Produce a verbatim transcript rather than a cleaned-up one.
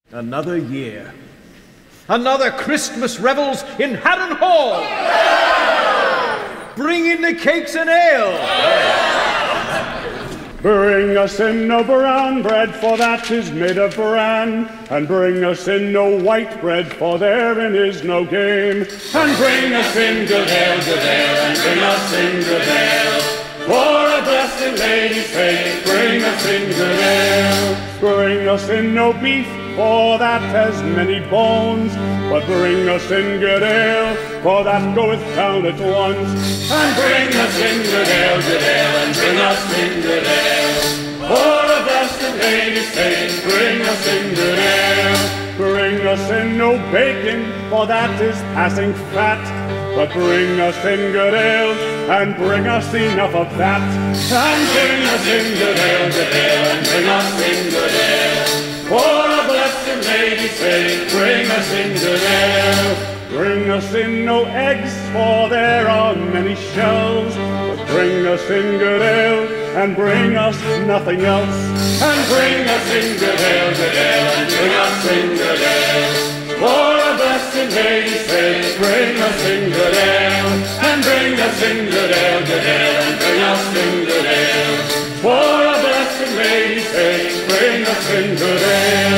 Another year. Another Christmas revels in Haddon Hall. Bring in the cakes and ale. Bring us in no brown bread, for that is made of bran. And bring us in no white bread, for therein is no game. And bring us in good ale, good ale, and bring us in good ale. For a blessed lady's sake, bring us in good ale. Bring us in no beef, for that has many bones. But bring us in good ale, for that goeth down at once. And bring us in good ale, good ale, and bring us in good ale. For a blessed lady's sake, bring us in good ale. Bring us in no bacon, for that is passing fat. But bring us in good ale, and bring us enough of that. And bring us in good ale, good ale, and bring us in good ale. For a blessed lady's sake, bring us in good ale. Bring us in no eggs, for there are many shells. But bring us in good ale, and bring us nothing else. And bring us in good ale, good ale, and bring us in good ale. For a blessed lady's sake, bring us in good ale. And bring us in good ale, good ale, and bring us in good ale. For a blessed lady's sake, bring us in good ale.